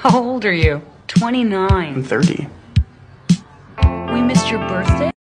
How old are you? 29. I'm 30. We missed your birthday?